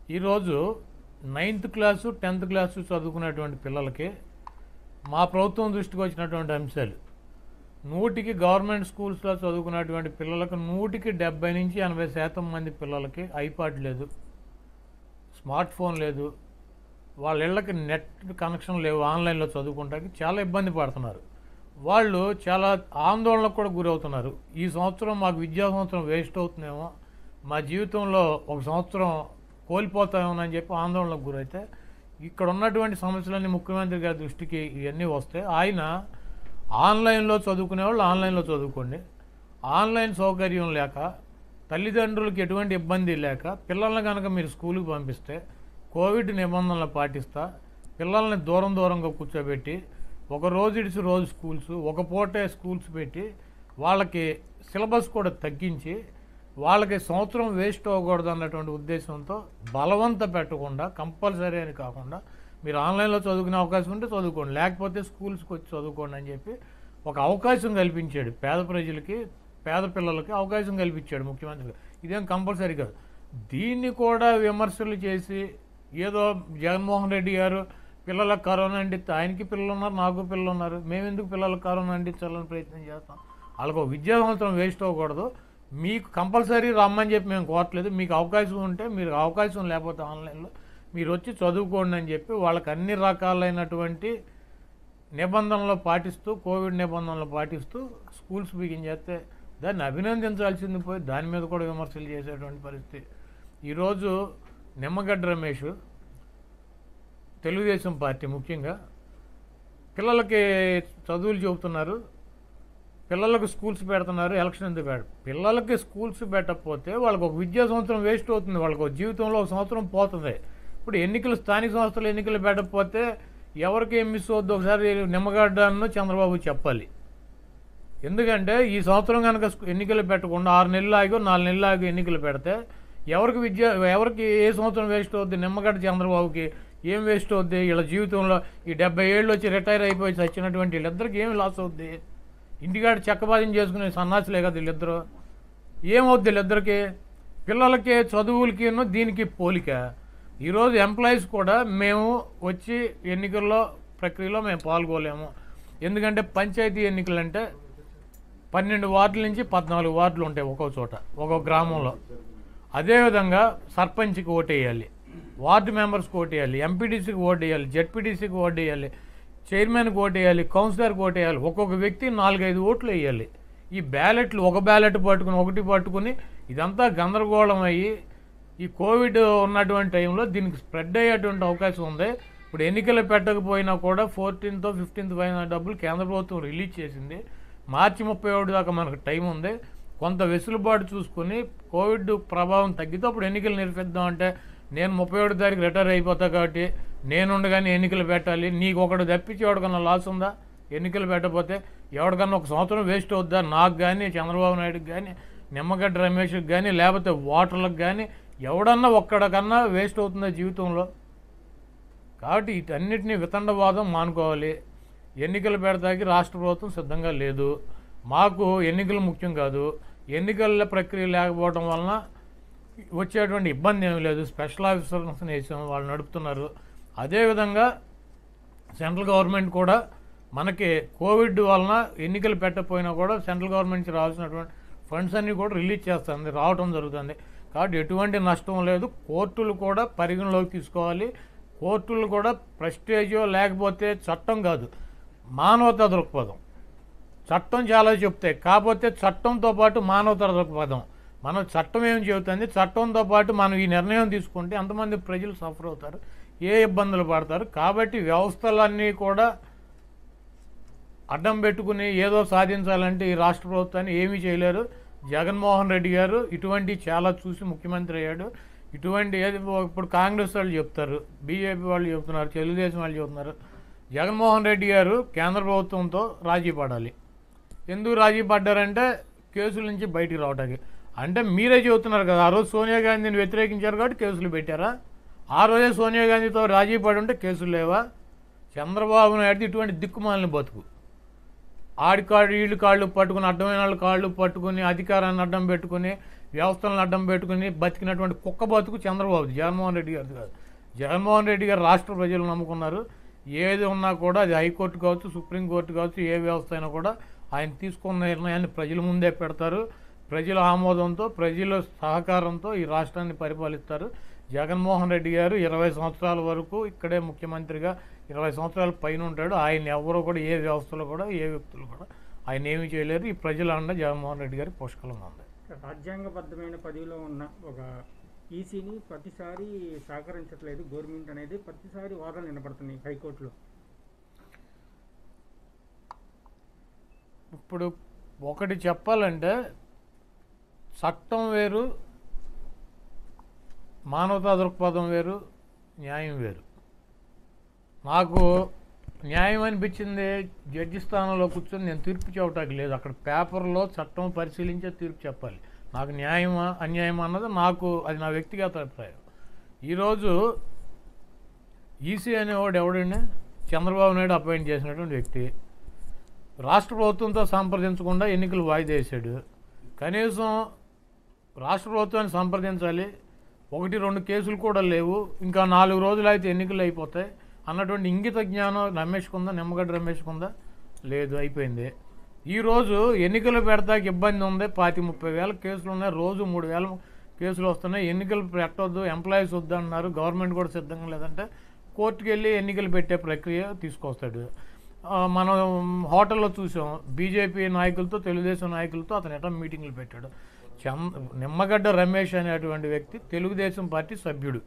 ఈరోజు 9th class 10th class చదువుకునేటువంటి పిల్లలకి మా ప్రభుత్వం దృష్టికి వచ్చినటువంటి అంశాలు, నూటికి గవర్నమెంట్ స్కూల్స్లో చదువుకునేటువంటి పిల్లలకు 170 నుంచి 80% మంది పిల్లలకి ఐపాడ్ లేదు, స్మార్ట్ ఫోన్ లేదు, వాళ్ళ ఇళ్ళకి నెట్ కనెక్షన్ లేవు, ఆన్లైన్లో చదువుకుంటానికి చాలా ఇబ్బంది పడుతున్నారు. వాళ్ళు చాలా ఆందోళనకు కూడా గురవుతున్నారు. ఈ సంవత్సరం మాకు విద్యా సంవత్సరం వేస్ట్ అవుతుందేమో, మా జీవితంలో ఒక సంవత్సరం కోల్పోతామని చెప్పి ఆందోళనకు గురైతే ఇక్కడ ఉన్నటువంటి సమస్యలన్నీ ముఖ్యమంత్రి గారి దృష్టికి ఇవన్నీ వస్తే ఆయన ఆన్లైన్లో చదువుకునే వాళ్ళు ఆన్లైన్లో చదువుకోండి, ఆన్లైన్ సౌకర్యం లేక తల్లిదండ్రులకి ఎటువంటి ఇబ్బంది లేక పిల్లల్ని కనుక మీరు స్కూల్కి పంపిస్తే కోవిడ్ నిబంధనలు పాటిస్తా పిల్లల్ని దూరంగా కూర్చోబెట్టి ఒక రోజు ఇడిచి రోజు స్కూల్స్, ఒక పూటే స్కూల్స్ పెట్టి వాళ్ళకి సిలబస్ కూడా తగ్గించి వాళ్ళకి సంవత్సరం వేస్ట్ అవ్వకూడదు అన్నటువంటి ఉద్దేశంతో బలవంత పెట్టకుండా కంపల్సరీ అని కాకుండా మీరు ఆన్లైన్లో చదువుకునే అవకాశం ఉంటే చదువుకోండి, లేకపోతే స్కూల్స్కి వచ్చి చదువుకోండి అని చెప్పి ఒక అవకాశం కల్పించాడు. పేద ప్రజలకి పేద పిల్లలకి అవకాశం కల్పించాడు ముఖ్యమంత్రి. ఇదేం కంపల్సరీ కాదు. దీన్ని కూడా విమర్శలు చేసి ఏదో జగన్మోహన్ రెడ్డి గారు పిల్లలకు కరోనా అంటిస్తే ఆయనకి పిల్లలు ఉన్నారు, నాకు పిల్లలు ఉన్నారు, మేమెందుకు పిల్లలకు కరోనా అంటించాలని ప్రయత్నం చేస్తాం. వాళ్ళకు విద్యా సంవత్సరం వేస్ట్ అవ్వకూడదు. మీకు కంపల్సరీ రమ్మని చెప్పి మేము కోరట్లేదు, మీకు అవకాశం ఉంటే మీరు, అవకాశం లేకపోతే ఆన్లైన్లో మీరు వచ్చి చదువుకోండి అని చెప్పి వాళ్ళకి అన్ని రకాలైనటువంటి నిబంధనలు పాటిస్తూ, కోవిడ్ నిబంధనలు పాటిస్తూ స్కూల్స్ బిగించేస్తే దాన్ని అభినందించాల్సింది పోయి దాని మీద కూడా విమర్శలు చేసేటువంటి పరిస్థితి. ఈరోజు నిమ్మగడ్డ రమేష్ తెలుగుదేశం పార్టీ ముఖ్యంగా పిల్లలకి చదువులు చెబుతున్నారు, పిల్లలకు స్కూల్స్ పెడుతున్నారు, ఎలక్షన్ ఎందుకు పెట్ట, పిల్లలకి స్కూల్స్ పెట్టకపోతే వాళ్ళకి ఒక విద్యా సంవత్సరం వేస్ట్ అవుతుంది, వాళ్ళకి ఒక జీవితంలో ఒక సంవత్సరం పోతుంది. ఇప్పుడు ఎన్నికలు, స్థానిక సంస్థలు ఎన్నికలు పెట్టకపోతే ఎవరికి ఏం మిస్ అవుద్ది ఒకసారి నిమ్మగడ్డను చంద్రబాబు చెప్పాలి. ఎందుకంటే ఈ సంవత్సరం కనుక ఎన్నికలు పెట్టకుండా 6 నెలలు ఆగి 4 నెలలు ఆగి ఎన్నికలు పెడితే ఎవరికి ఏ సంవత్సరం వేస్ట్ అవుద్ది? నిమ్మగడ్డ చంద్రబాబుకి ఏం వేస్ట్ అవుద్ది? వీళ్ళ జీవితంలో ఈ 70 ఏళ్ళు వచ్చి రిటైర్ అయిపోయి చచ్చినటువంటి వీళ్ళిద్దరికి ఏమి లాస్ అవుద్ది? ఇంటికాడ చెక్కబాదం చేసుకునే సన్నాసులే కదా వీళ్ళిద్దరు. ఏమవుద్ది వీళ్ళిద్దరికి? పిల్లలకి చదువులకి దీనికి పోలిక. ఈరోజు ఎంప్లాయీస్ కూడా మేము వచ్చి ఎన్నికల్లో ప్రక్రియలో మేము పాల్గొలేము, ఎందుకంటే పంచాయతీ ఎన్నికలు అంటే 12 వార్డుల నుంచి 14 వార్డులు ఉంటాయి ఒక్కొక్క చోట, ఒక్కొక్క గ్రామంలో. అదేవిధంగా సర్పంచ్కి ఓటేయాలి, వార్డు మెంబర్స్కి ఓటేయాలి, ఎంపీటీసీకి ఓటేయాలి, జెడ్పీటీసీకి ఓటేయాలి, చైర్మన్కి ఓటేయాలి, కౌన్సిలర్కి ఓటేయాలి. ఒక్కొక్క వ్యక్తి 4-5 ఓట్లు వేయాలి. ఈ బ్యాలెట్లు ఒక బ్యాలెట్ పట్టుకుని ఇదంతా గందరగోళం అయ్యి ఈ కోవిడ్ ఉన్నటువంటి టైంలో దీనికి స్ప్రెడ్ అయ్యేటువంటి అవకాశం ఉంది. ఇప్పుడు ఎన్నికలు పెట్టకపోయినా కూడా 14th 15th పైన డబ్బులు కేంద్ర ప్రభుత్వం రిలీజ్ చేసింది. మార్చి 31 దాకా మనకు టైం ఉంది. కొంత వెసులుబాటు చూసుకుని కోవిడ్ ప్రభావం తగ్గితే అప్పుడు ఎన్నికలు నిర్వహిద్దామంటే, నేను 31 తారీఖు రిటైర్ అయిపోతా కాబట్టి నేనుండగానే ఎన్నికలు పెట్టాలి, నీకు ఒకటి తప్పించి ఎవరికన్నా లాస్ ఉందా? ఎన్నికలు పెట్టకపోతే ఎవరికన్నా ఒక సంవత్సరం వేస్ట్ అవుద్దా? నాకు కానీ, చంద్రబాబు నాయుడుకి కానీ, నిమ్మగడ్డ రమేష్కి కానీ, లేకపోతే ఓటర్లకు కానీ ఎవడన్నా ఒక్కడికన్నా వేస్ట్ అవుతుందా జీవితంలో? కాబట్టి వీటన్నిటినీ వితండవాదం మానుకోవాలి. ఎన్నికలు పెడతాకి రాష్ట్ర ప్రభుత్వం సిద్ధంగా లేదు. మాకు ఎన్నికలు ముఖ్యం కాదు. ఎన్నికల ప్రక్రియ లేకపోవడం వలన వచ్చేటువంటి ఇబ్బంది ఏమీ లేదు. స్పెషల్ ఆఫీసర్స్ వేసాం, వాళ్ళు నడుపుతున్నారు. అదేవిధంగా సెంట్రల్ గవర్నమెంట్ కూడా మనకి కోవిడ్ వలన ఎన్నికలు పెట్టకపోయినా కూడా సెంట్రల్ గవర్నమెంట్ నుంచి రావాల్సినటువంటి ఫండ్స్ అన్నీ కూడా రిలీజ్ చేస్తుంది, రావడం జరుగుతుంది. కాబట్టి ఎటువంటి నష్టం లేదు. కోర్టులు కూడా పరిగణలోకి తీసుకోవాలి. కోర్టులు కూడా ప్రెస్టేజో లేకపోతే చట్టం కాదు, మానవతా దృక్పథం. చట్టం చాలా చెప్తాయి, కాకపోతే చట్టంతో పాటు మానవతా దృక్పథం. మనం చట్టం ఏం చెబుతుంది, చట్టంతో పాటు మనం ఈ నిర్ణయం తీసుకుంటే ఎంతమంది ప్రజలు సఫర్ అవుతారు, ఏ ఇబ్బందులు పడతారు. కాబట్టి వ్యవస్థలన్నీ కూడా అడ్డం పెట్టుకుని ఏదో సాధించాలంటే ఈ రాష్ట్ర ప్రభుత్వాన్ని ఏమీ చేయలేరు. జగన్మోహన్ రెడ్డి గారు ఇటువంటి చాలా చూసి ముఖ్యమంత్రి అయ్యాడు. ఇటువంటి ఇప్పుడు కాంగ్రెస్ వాళ్ళు చెప్తారు, బీజేపీ వాళ్ళు చెప్తున్నారు, తెలుగుదేశం వాళ్ళు చెప్తున్నారు. జగన్మోహన్ రెడ్డి గారు కేంద్ర ప్రభుత్వంతో రాజీ పడాలి. ఎందుకు రాజీ పడ్డారంటే కేసుల నుంచి బయటికి రావడానికి. అంటే మీరే చెబుతున్నారు కదా, ఆ రోజు సోనియా గాంధీని వ్యతిరేకించారు కాబట్టి కేసులు పెట్టారా? ఆ రోజే సోనియా గాంధీతో రాజీ పడి ఉంటే కేసులు లేవా? చంద్రబాబు నాయుడు ఇటువంటి దిక్కుమాలిన బతుకు, ఆడి కాళ్ళు వీళ్ళు కాళ్ళు పట్టుకుని, అడ్డమైన వాళ్ళ కాళ్ళు పట్టుకుని, అధికారాన్ని అడ్డం పెట్టుకుని వ్యవస్థలను అడ్డం పెట్టుకుని బతికినటువంటి కుక్క బతుకు చంద్రబాబు, జగన్మోహన్ రెడ్డి గారిది కాదు. జగన్మోహన్ రెడ్డి గారు రాష్ట్ర ప్రజలు నమ్ముకున్నారు. ఏది ఉన్నా కూడా అది హైకోర్టు కావచ్చు, సుప్రీంకోర్టు కావచ్చు, ఏ వ్యవస్థ అయినా కూడా ఆయన తీసుకున్న నిర్ణయాన్ని ప్రజల ముందే పెడతారు. ప్రజల ఆమోదంతో, ప్రజల సహకారంతో ఈ రాష్ట్రాన్ని పరిపాలిస్తారు. జగన్మోహన్ రెడ్డి గారు 20 సంవత్సరాల వరకు ఇక్కడే ముఖ్యమంత్రిగా 20 సంవత్సరాల పైన ఉంటాడు. ఆయన ఎవరో కూడా ఏ వ్యవస్థలో కూడా ఏ వ్యక్తులు కూడా ఆయన ఏమీ చేయలేరు. ఈ ప్రజల అండ జగన్మోహన్ రెడ్డి గారి పుష్కలంగా ఉంది. రాజ్యాంగబద్ధమైన పదవిలో ఉన్న ఒక ఈసీని ప్రతిసారి సహకరించట్లేదు గవర్నమెంట్ అనేది ప్రతిసారి వాదనలు వినపడుతున్నాయి హైకోర్టులో. ఇప్పుడు ఒకటి చెప్పాలంటే, చట్టం వేరు, మానవతా దృక్పథం వేరు, న్యాయం వేరు. నాకు న్యాయం అనిపించింది జడ్జి స్థానంలో కూర్చొని నేను తీర్పు చెప్పడానికి లేదు. అక్కడ పేపర్లో చట్టం పరిశీలించే తీర్పు చెప్పాలి. నాకు న్యాయమా అన్యాయమా అన్నది అది నా వ్యక్తిగత అభిప్రాయం. ఈరోజు ఈసీ అనేవాడు ఎవడండి? చంద్రబాబు నాయుడు అపాయింట్ చేసినటువంటి వ్యక్తి. రాష్ట్ర ప్రభుత్వంతో సంప్రదించకుండా ఎన్నికలు వాయిదా వేశాడు. కనీసం రాష్ట్ర ప్రభుత్వాన్ని సంప్రదించాలి. 1-2 కేసులు కూడా లేవు, ఇంకా 4 రోజులు అయితే ఎన్నికలు అయిపోతాయి అన్నటువంటి ఇంగిత జ్ఞానం రమేష్కుందా, నిమ్మగడ్డ రమేష్కుందా? లేదు, అయిపోయింది. ఈరోజు ఎన్నికలు పెడతాకి ఇబ్బంది ఉంది. 25-30 వేల కేసులు ఉన్నాయి, రోజు 3,000 కేసులు వస్తున్నాయి. ఎన్నికలు పెట్టొద్దు, ఎంప్లాయీస్ వద్దు అన్నారు, గవర్నమెంట్ కూడా సిద్ధంగా లేదంటే కోర్టుకు వెళ్ళి ఎన్నికలు పెట్టే ప్రక్రియ తీసుకొస్తాడు. మనం హోటల్లో చూసాం, బీజేపీ నాయకులతో, తెలుగుదేశం నాయకులతో అతను ఎట్లా మీటింగ్లు పెట్టాడు. నిమ్మగడ్డ రమేష్ అనేటువంటి వ్యక్తి తెలుగుదేశం పార్టీ సభ్యుడు,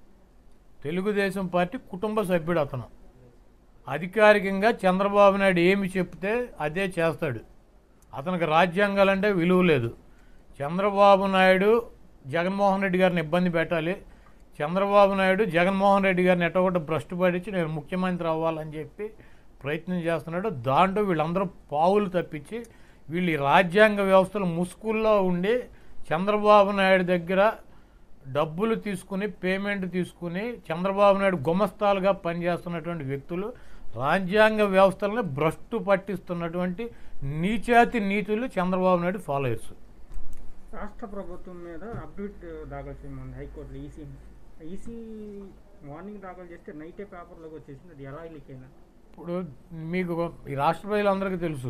తెలుగుదేశం పార్టీ కుటుంబ సభ్యుడు. అతను అధికారికంగా చంద్రబాబు నాయుడు ఏమి చెప్తే అదే చేస్తాడు. అతనికి రాజ్యాంగాలంటే విలువ లేదు. చంద్రబాబు నాయుడు జగన్మోహన్ రెడ్డి గారిని ఇబ్బంది పెట్టాలి, చంద్రబాబు నాయుడు జగన్మోహన్ రెడ్డి గారిని ఎట్టగొట్ట భ్రష్టు పడించి నేను ముఖ్యమంత్రి అవ్వాలని చెప్పి ప్రయత్నం చేస్తున్నాడు. దాంట్లో వీళ్ళందరూ పావులు తప్పించి వీళ్ళు ఈ రాజ్యాంగ వ్యవస్థలు ముసుగుల్లో ఉండి చంద్రబాబు నాయుడు దగ్గర డబ్బులు తీసుకుని, పేమెంట్ తీసుకుని చంద్రబాబు నాయుడు గుమస్తాలుగా పనిచేస్తున్నటువంటి వ్యక్తులు రాజ్యాంగ వ్యవస్థలను భ్రష్టు పట్టిస్తున్నటువంటి నీచాతి నీతులు చంద్రబాబు నాయుడు ఫాలోయర్స్. రాష్ట్ర ప్రభుత్వం మీద అప్డేట్ దాఖలు చేయమంది హైకోర్టులో ఈసీ మార్నింగ్ దాఖలు చేస్తే నైటే పేపర్లోకి వచ్చేసింది. అది ఎలా లీక్ అయినా ఇప్పుడు మీకు ఈ రాష్ట్ర ప్రజలందరికీ తెలుసు,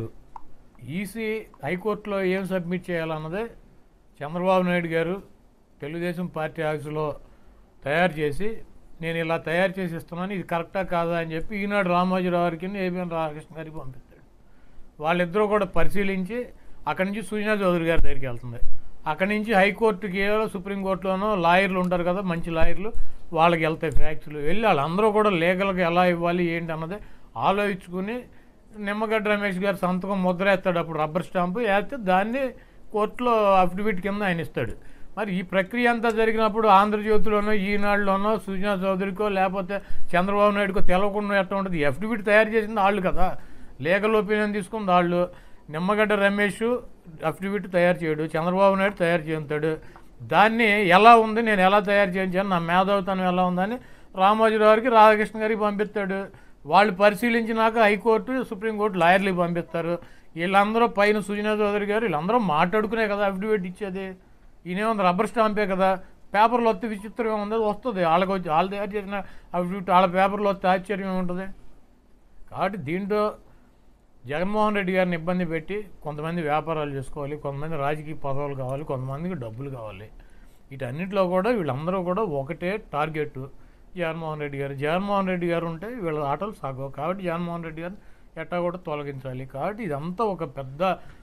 ఈసీ హైకోర్టులో ఏం సబ్మిట్ చేయాలన్నదే చంద్రబాబు నాయుడు గారు తెలుగుదేశం పార్టీ ఆఫీసులో తయారు చేసి, నేను ఇలా తయారు చేసి ఇస్తున్నాను, ఇది కరెక్టా కాదా అని చెప్పి ఈనాడు రామోజీరావు గారికి, ఏబిఎన్ రాధాకృష్ణ గారికి పంపిస్తాడు. వాళ్ళిద్దరూ కూడా పరిశీలించి అక్కడి నుంచి సుజనా చౌదరి గారి దగ్గరికి వెళ్తుంది. అక్కడి నుంచి హైకోర్టుకి, సుప్రీంకోర్టులోనో లాయర్లు ఉంటారు కదా, మంచి లాయర్లు, వాళ్ళకి వెళ్తాయి ఫ్యాక్చులు. వెళ్ళి వాళ్ళందరూ కూడా లీగల్గా ఎలా ఇవ్వాలి ఏంటి అన్నది ఆలోచించుకుని నిమ్మగడ్డ రమేష్ గారు సంతకం ముద్ర వేస్తాడు. అప్పుడు రబ్బర్ స్టాంపు వేస్తే దాన్ని కోర్టులో అఫిడవిట్ కింద ఆయన ఇస్తాడు. మరి ఈ ప్రక్రియ అంతా జరిగినప్పుడు ఆంధ్రజ్యోతిలోనో, ఈనాడులోనో, సుజనా చౌదరికో లేకపోతే చంద్రబాబు నాయుడుకో తెలవకుండా ఎట్లా ఉంటుంది? అఫిడవిట్ తయారు చేసింది వాళ్ళు కదా, లీగల్ ఒపీనియన్ తీసుకుంది వాళ్ళు. నిమ్మగడ్డ రమేష్ అఫిడవిట్ తయారు చేయడు, చంద్రబాబు నాయుడు తయారు చేస్తాడు. దాన్ని ఎలా ఉంది, నేను ఎలా తయారు చేయించాను, నా మేధావితనం ఎలా ఉందని రామోజీరావు గారికి, రాధాకృష్ణ గారికి పంపిస్తాడు. వాళ్ళు పరిశీలించినాక హైకోర్టు, సుప్రీంకోర్టు లాయర్లకు పంపిస్తారు. వీళ్ళందరూ పైన సుజనా చౌదరి గారు వీళ్ళందరూ మాట్లాడుకునే కదా అఫిడవిట్ ఇచ్చేది. ఈయనేముంది, రబ్బర్ స్టాంపే కదా, పేపర్లో వస్తే విచిత్రం ఏముంది, వస్తుంది. వాళ్ళకి వచ్చి వాళ్ళు తయారు చేసిన అఫిడవిట్ వాళ్ళ పేపర్లో వస్తే ఆశ్చర్యం ఏముంటుంది. కాబట్టి దీంట్లో జగన్మోహన్ రెడ్డి గారిని ఇబ్బంది పెట్టి కొంతమంది వ్యాపారాలు చేసుకోవాలి, కొంతమంది రాజకీయ పదవులు కావాలి, కొంతమందికి డబ్బులు కావాలి. వీటన్నిటిలో కూడా వీళ్ళందరూ కూడా ఒకటే టార్గెట్ జగన్మోహన్ రెడ్డి గారు. జగన్మోహన్ రెడ్డి గారు ఉంటే వీళ్ళ ఆటలు సాగవు. కాబట్టి జగన్మోహన్ రెడ్డి గారిని ఎట్టా కూడా తొలగించాలి. కాబట్టి ఇదంతా ఒక పెద్ద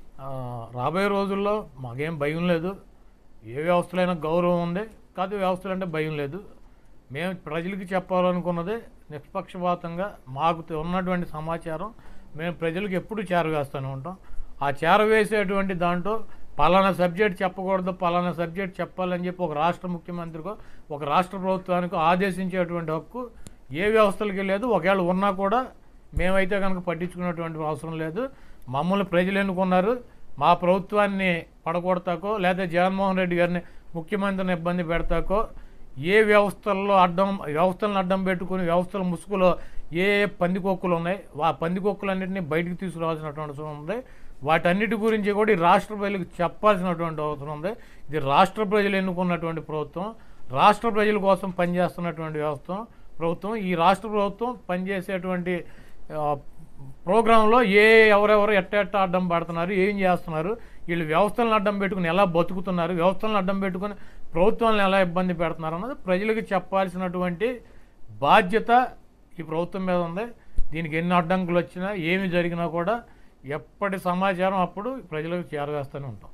రాబోయే రోజుల్లో మాకేం భయం లేదు. ఏ వ్యవస్థలైనా గౌరవం ఉంది, కాదు వ్యవస్థలు అంటే భయం లేదు. మేము ప్రజలకి చెప్పాలనుకున్నదే నిష్పక్షపాతంగా మాకు ఉన్నటువంటి సమాచారం మేము ప్రజలకు ఎప్పుడు చేరవేస్తూనే ఉంటాం. ఆ చేరవేసేటువంటి దాంట్లో పలానా సబ్జెక్ట్ చెప్పకూడదు, పలానా సబ్జెక్ట్ చెప్పాలని చెప్పి ఒక రాష్ట్ర ముఖ్యమంత్రికో ఒక రాష్ట్ర ప్రభుత్వానికో ఆదేశించేటువంటి హక్కు ఏ వ్యవస్థలకి లేదు. ఒకవేళ ఉన్నా కూడా మేమైతే కనుక పట్టించుకునేటువంటి అవసరం లేదు. మమ్మల్ని ప్రజలు ఎన్నుకున్నారు. మా ప్రభుత్వాన్ని పడగొడతాకో లేదా జగన్మోహన్ రెడ్డి గారిని ముఖ్యమంత్రిని ఇబ్బంది పెడతాకో, ఏ వ్యవస్థలను అడ్డం పెట్టుకుని వ్యవస్థల ముసుగులో ఏ పందికొక్కులు ఉన్నాయి, ఆ పందికొక్కులన్నింటినీ బయటకు తీసుకురావాల్సినటువంటి అవసరం ఉంది. వాటన్నిటి గురించి కూడా ఈ రాష్ట్ర ప్రజలకు చెప్పాల్సినటువంటి అవసరం ఉంది. ఇది రాష్ట్ర ప్రజలు ఎన్నుకున్నటువంటి ప్రభుత్వం, రాష్ట్ర ప్రజల కోసం పనిచేస్తున్నటువంటి ప్రభుత్వం. ఈ రాష్ట్ర ప్రభుత్వం పనిచేసేటువంటి ప్రోగ్రాంలో ఎవరెవరు ఎట్ట అడ్డం పడుతున్నారు, ఏం చేస్తున్నారు, వీళ్ళు వ్యవస్థలను అడ్డం పెట్టుకుని ఎలా బతుకుతున్నారు, వ్యవస్థలను అడ్డం పెట్టుకుని ప్రభుత్వాలను ఎలా ఇబ్బంది పెడుతున్నారు అన్నది ప్రజలకు చెప్పాల్సినటువంటి బాధ్యత ఈ ప్రభుత్వం మీద ఉంది. దీనికి ఎన్ని అడ్డంకులు వచ్చినా ఏమి జరిగినా కూడా ఎప్పటి సమాచారం అప్పుడు ప్రజలకు చేరవేస్తూనే ఉంటాం.